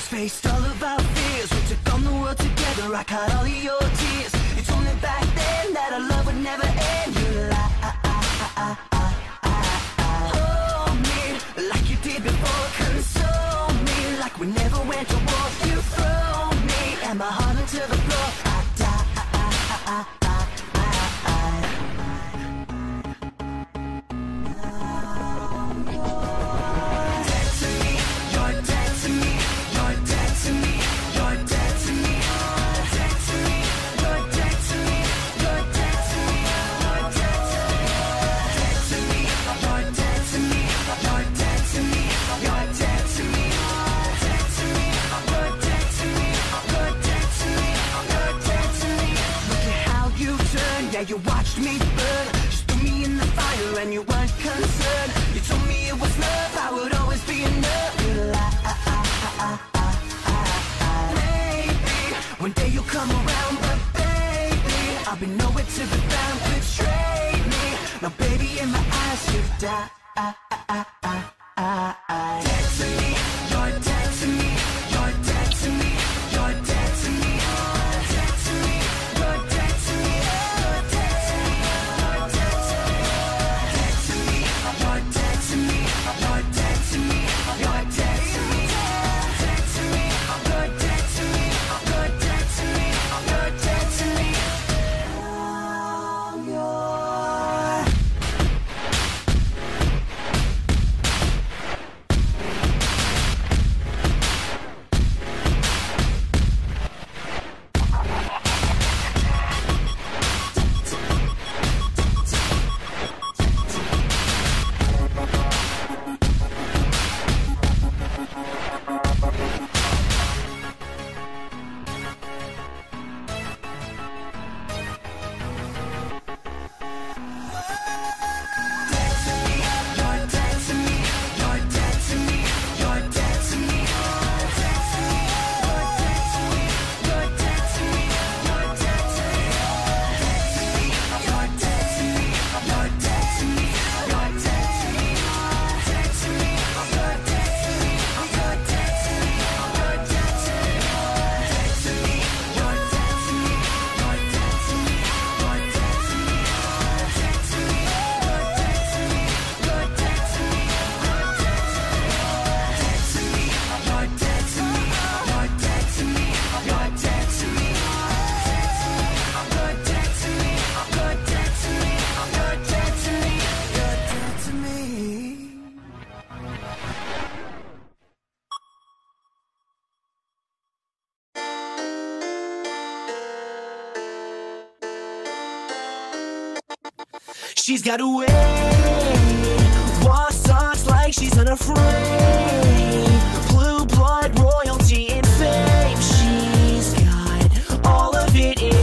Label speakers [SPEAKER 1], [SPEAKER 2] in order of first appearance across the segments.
[SPEAKER 1] faced all of our fears. We took on the world together. I caught all of your tears. You told me back then that our love would never end. You lied. Hold me like you did before. Console me like we never went to war. You throw me and my heart into the floor. I died. Yeah, you watched me burn, just threw me in the fire and you weren't concerned. You told me it was love, I would always be enough. You lied. Maybe one day you'll come around, but baby, I'll be nowhere to be found. Betrayed me, now baby in my eyes you've died. Dead to me, you're dead to me, you're dead to me, you're dead to me, dead to me, you're dead to me. She's got a way, walk talks like she's unafraid. Blue blood, royalty, and fame. She's got all of it in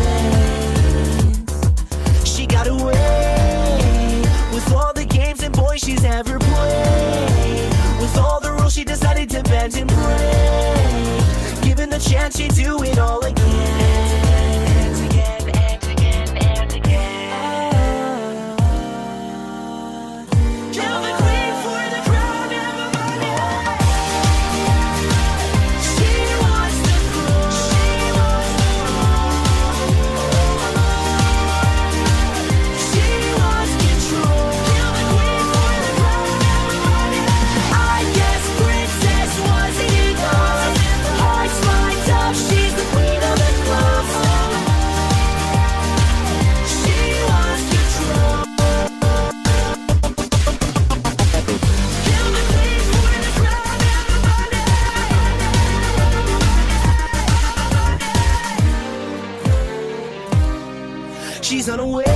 [SPEAKER 1] spades. She got a way with all the games and boys she's ever played. With all the rules she decided to bend and break. Given the chance she'd do it all again. She's unaware